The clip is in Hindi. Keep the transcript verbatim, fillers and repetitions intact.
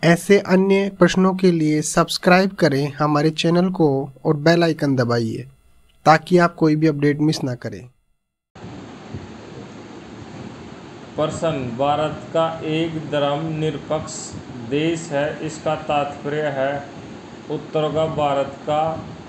ऐसे अन्य प्रश्नों के लिए सब्सक्राइब करें हमारे चैनल को और बेल आइकन दबाइए ताकि आप कोई भी अपडेट मिस ना करें। प्रश्न, भारत का एक धर्मनिरपेक्ष देश है, इसका तात्पर्य है? उत्तर होगा भारत का